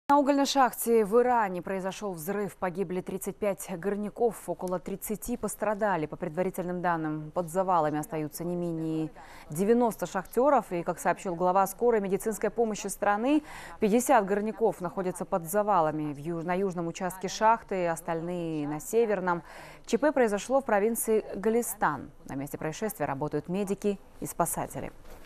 На угольной шахте в Иране произошел взрыв. Погибли 35 горняков, около 30 пострадали. По предварительным данным, под завалами остаются не менее 90 шахтеров. И, как сообщил глава скорой медицинской помощи страны, 50 горняков находятся под завалами на южном участке шахты, остальные на северном. ЧП произошло в провинции Голестан. На месте происшествия работают медики и спасатели.